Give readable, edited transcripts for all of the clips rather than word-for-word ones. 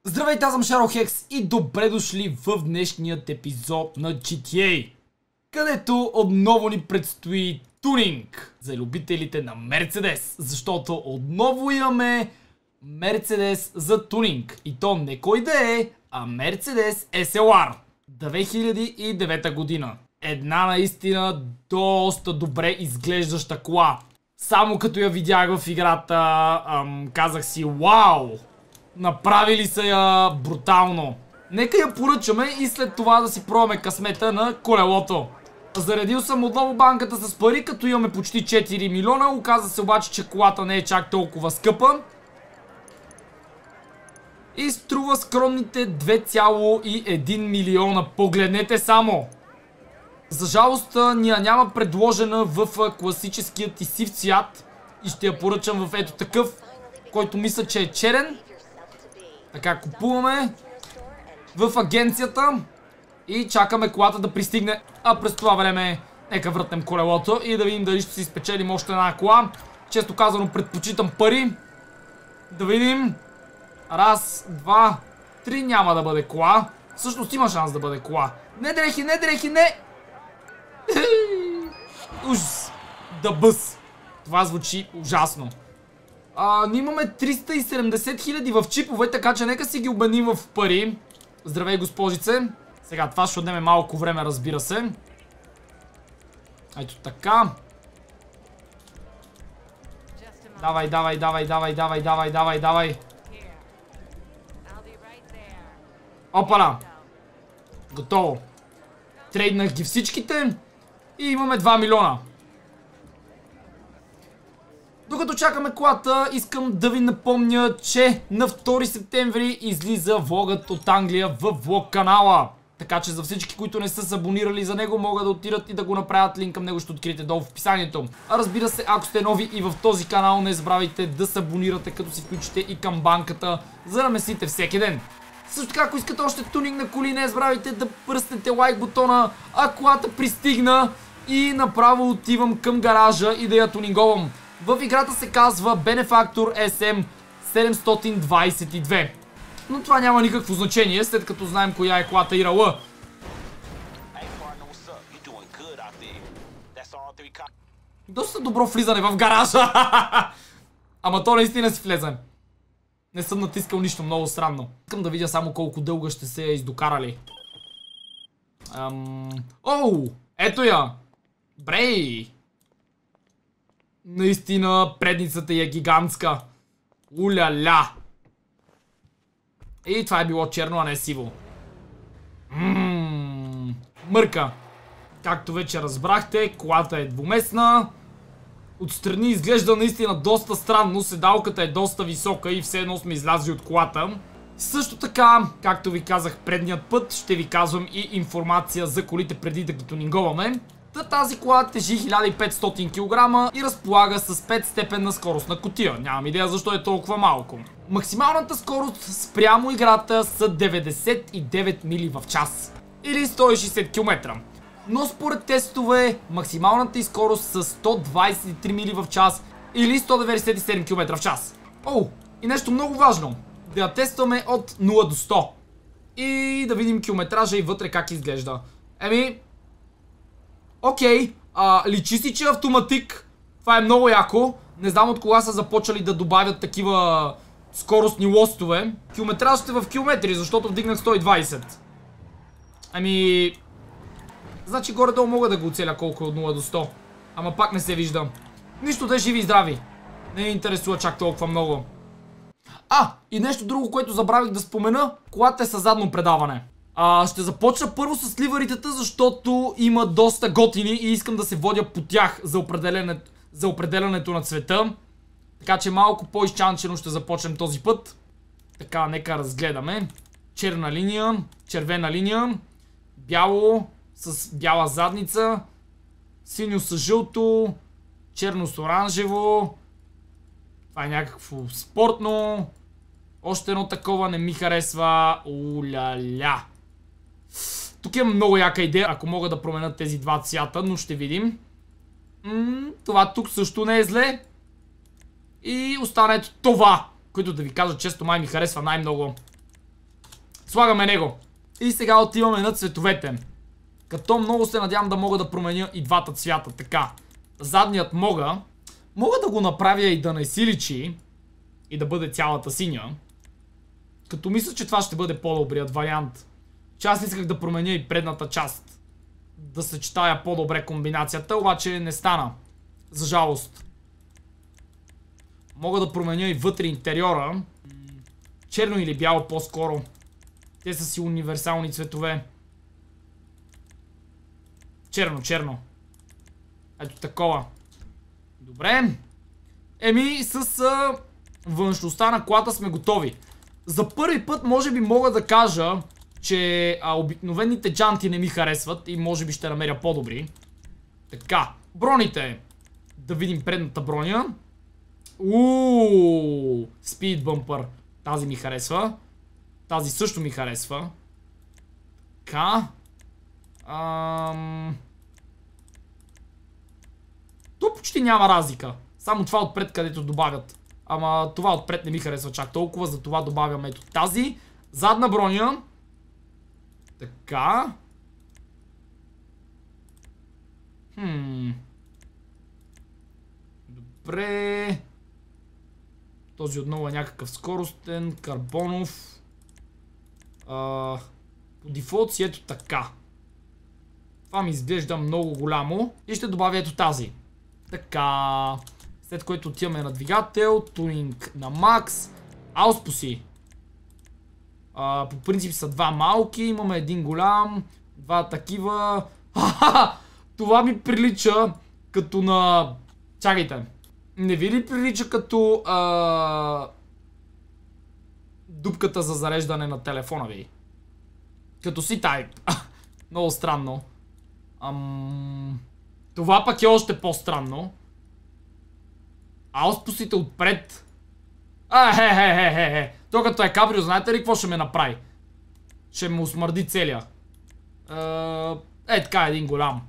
Здравейте, аз съм Шарлхекс и добре дошли в днешният епизод на GTA, където отново ни предстои тунинг за любителите на Мерцедес, защото отново имаме Мерцедес за тунинг и то не кой да е, а Мерцедес SLR 2009 година. Една наистина доста добре изглеждаща кола. Само като я видях в играта, казах си вау! Направили са я брутално. Нека я поръчаме и след това да си пробваме късмета на колелото. Заредил съм отново банката с пари, като имаме почти 4 милиона. Оказа се обаче, че колата не е чак толкова скъпа. И струва скромните 2,1 милиона. Погледнете само! За жалост няма предложена в класическият и сив цвят. И ще я поръчам в ето такъв, който мисля, че е черен. Така, купуваме в агенцията и чакаме колата да пристигне. А през това време нека въртнем колелото и да видим дали ще си спечелим още една кола. Често казано предпочитам пари. Да видим. Раз, два, три, няма да бъде кола. Всъщност има шанс да бъде кола. Не дрехи, не дрехи, не! Ужас! Да бъс! Това звучи ужасно. Ние имаме 370 хиляди в чипове, така че нека си ги обменим в пари. Здравей, госпожице. Сега това ще отнеме малко време, разбира се. Ето така. Давай, давай, давай, давай, давай, давай, давай, давай. Опана. Готово. Трейднах ги всичките. И имаме 2 милиона. Докато чакаме колата, искам да ви напомня, че на 2 септември излиза влогът от Англия в влог канала. Така че за всички, които не са се абонирали за него, могат да отидат и да го направят. Линк към него ще откриете долу в описанието. А разбира се, ако сте нови и в този канал, не забравяйте да се абонирате, като си включите и камбанката, за да месите всеки ден. Също така, ако искате още тунинг на коли, не забравяйте да пръснете лайк бутона, а колата пристигна и направо отивам към гаража и да я тунинговам. В играта се казва Benefactor SM722. Но това няма никакво значение, след като знаем коя е колата ИРЛ. Доста добро влизане в гаража. Ама то наистина си влезе. Не съм натискал нищо, много странно. Искам да видя само колко дълга ще се е издокарали. Оу! Ето я! Брей! Наистина предницата е гигантска. Уля-ля! И това е било черно, а не сиво. Мърка. Както вече разбрахте, колата е двуместна. Отстрани изглежда наистина доста странно. Седалката е доста висока и все едно сме излязли от колата. Също така, както ви казах предният път, ще ви казвам и информация за колите преди да ги тунинговаме. Тази кола тежи 1500 кг и разполага с 5-степенна скоростна кутия. Нямам идея защо е толкова малко. Максималната скорост спрямо играта са 99 мили в час. Или 160 км. Но според тестове максималната й скорост са 123 мили в час или 197 км в час. И нещо много важно. Да я тестваме от 0 до 100. И да видим километража и вътре как изглежда. Окей, личи си, че е автоматик. Това е много яко. Не знам от кога са започнали да добавят такива скоростни лостове. Километраж ще в километри, защото вдигнах 120. Значи горе-долу мога да го оцеля колко е от 0 до 100. Ама пак не се виждам. Нищо да е живи и здрави. Не ме интересува чак толкова много. И нещо друго, което забравих да спомена. Колата е със задно предаване. Ще започна първо с ливаритата, защото има доста готини и искам да се водя по тях за определянето на цвета. Така че малко по-изчанчено ще започнем този път. Така, нека разгледаме. Черна линия, червена линия, бяло с бяла задница, синьо с жълто, черно с оранжево. Това е някакво спортно. Още едно такова не ми харесва. Уля-ля. Тук имам много яка идея, ако мога да променя тези два цвята, но ще видим. Това тук също не е зле. И остана ето това, което да ви кажа често май ми харесва най-много. Слагаме него. И сега отиваме на цветовете. Като много се надявам да мога да променя и двата цвята. Така. Задният мога да го направя и да не си личи. И да бъде цялата синя. Като мисля, че това ще бъде по-добрият вариант. Че аз исках да променя и предната част. Да съчетая по-добре комбинацията, обаче не стана. За жалост. Мога да променя и вътре интериора. Черно или бяло по-скоро. Те са си универсални цветове. Черно, черно. Ето такова. Добре. Еми, с външността на колата сме готови. За първи път може би мога да кажа, че обикновените джанти не ми харесват и може би ще намеря по-добри. Така, броните. Да видим предната броня. Speed bumper. Тази ми харесва. Тази също ми харесва. Така. Тук почти няма разлика. Само това отпред, където добавят. Ама това отпред не ми харесва чак толкова, затова добавяме ето тази. Задна броня. Така. Добре. Този отново е някакъв скоростен, карбонов. По дефолт си ето така. Това ми изглежда много голямо. И ще добавя ето тази. Така. След което отиваме на двигател, тунинг на макс. Ауспуси. По принцип са два малки, имаме един голям, два такива. Това ми прилича като на... Чакайте. Не ви ли прилича като дупката за зареждане на телефона ви? Като C-Type. Много странно. Това пък е още по-странно. Ауспусите отпред. То като е кабрио, знаете ли какво ще ме направи? Ще му смърди целия. Така един голям.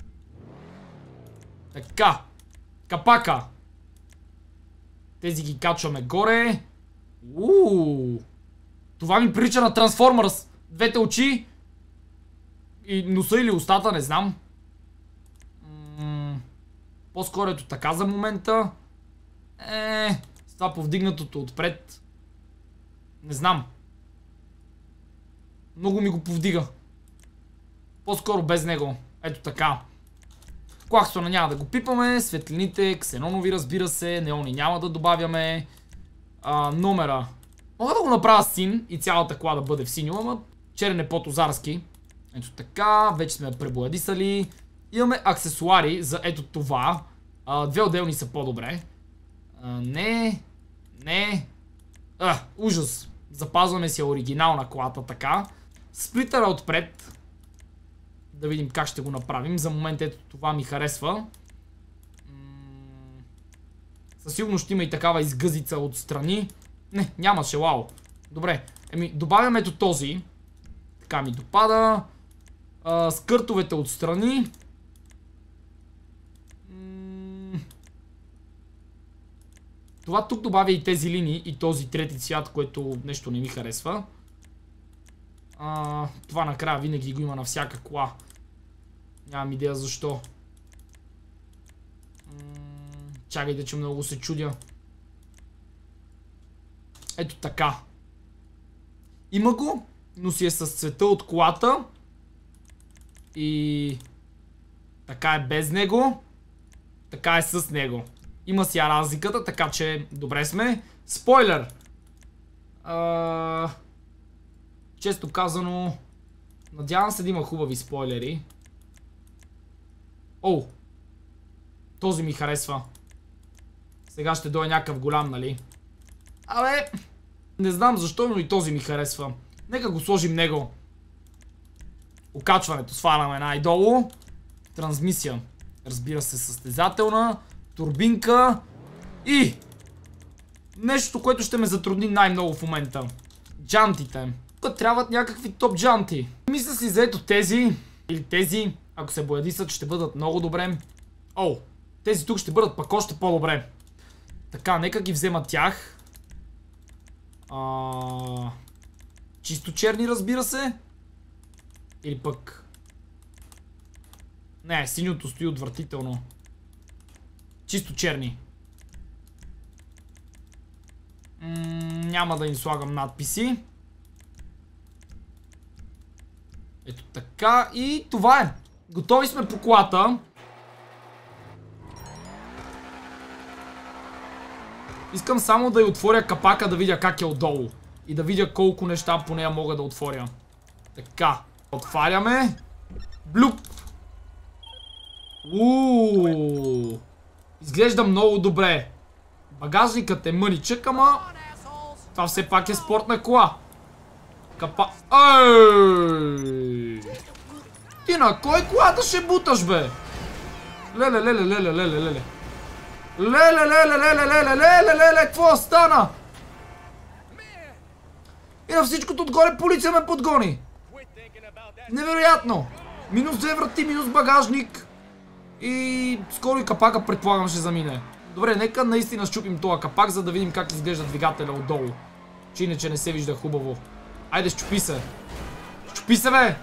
Така. Капака. Тези ги качваме горе. Това ми прилича на Transformers. Двете очи. И носа или устата, не знам. По-скоро ето така за момента. С това повдигнатото отпред. Не знам. Много ми го повдига. По-скоро без него. Ето така. Клаксона няма да го пипаме. Светлините, ксенонови разбира се. Неони няма да добавяме. Номера. Мога да го направя син и цялата кола да бъде в синьо, ама черен е по-тозарски. Ето така. Вече сме пребоядисали. Имаме аксесуари за ето това. Две отделни са по-добре. Не. Ужас. Запазваме си оригинална колата така. Сплитъра отпред. Да видим как ще го направим. За момент ето това ми харесва. Със сигурност ще има и такава изгъзица отстрани. Не, нямаше, вау. Добре, добавяме ето този. Така ми допада. Скъртовете отстрани. Това тук добавя и тези линии и този трети цвят, което нещо не ми харесва. Това накрая винаги го има на всяка кола. Нямам идея защо. Чакайте, че много се чудя. Ето така. Има го, но си е с цвета от колата. И така е без него. Така е с него. Има си разликата, така че добре сме. Спойлер! Често казано, надявам се да има хубави спойлери. Този ми харесва. Сега ще дойде някакъв голям, нали? Абе, не знам защо, но и този ми харесва. Нека го сложим него. Окачването сваляме най-долу. Трансмисия. Разбира се, състезателна. Турбинка. И нещо, което ще ме затрудни най-много в момента. Джантите. Тук трябват някакви топ джанти. Мисля си за ето тези. Или тези, ако се боядисат, ще бъдат много добре. Тези тук ще бъдат пък още по-добре. Така, нека ги взема тях. Чисто черни, разбира се. Или пък... Не, синьото стои отвратително. Чисто черни. Няма да им слагам надписи. Ето така. И това е. Готови сме по колата. Искам само да я отворя капака, да видя как е отдолу. И да видя колко неща по нея мога да отворя. Така. Отваряме. Блюп. Изглежда много добре. Багажникът е мъничък, ама... Това все пак е спортна кола. Ей! Ти на кой колата ще буташ, бе? Леле. Какво стана? И на всичкото отгоре полиция ме подгони. Невероятно. Минус 2 врати, минус багажник. И скоро и капака предполагам ще замине. Добре, нека наистина щупим този капак, за да видим как изглежда двигателя отдолу. Че иначе не се вижда хубаво. Айде, щупи се. Щупи се, бе!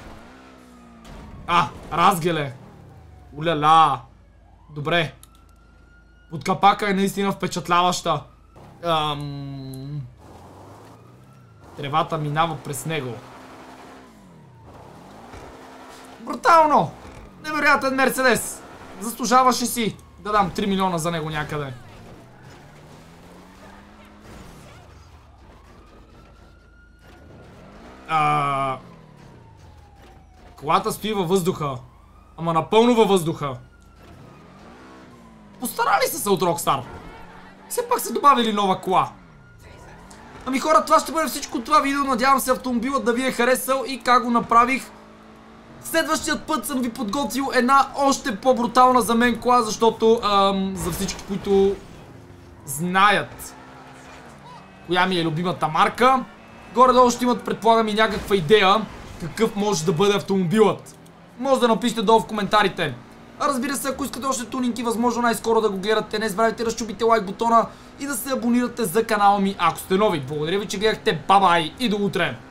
Разгеле. Уляла. Добре. Под капака е наистина впечатляваща. Тревата минава през него. Брутално! Невероятен Мерцедес! Заслужаваше си да дам 3 милиона за него някъде. Колата стои във въздуха. Ама напълно във въздуха. Постарали са от Rockstar. Все пак са добавили нова кола. Ами хора, това ще бъде всичко това видео. Надявам се автомобилът да ви е харесал и как го направих. Следващият път съм ви подготвил една още по-брутална за мен кола, защото за всички, които знаят коя ми е любимата марка, горе-долу ще имат, предполагам, и някаква идея какъв може да бъде автомобилът. Може да напишете долу в коментарите. А разбира се, ако искате още тунинги, възможно най-скоро да го гледате, не забравяйте да разчупите лайк бутона и да се абонирате за канала ми, ако сте нови. Благодаря ви, че гледахте. Бабай и до утре!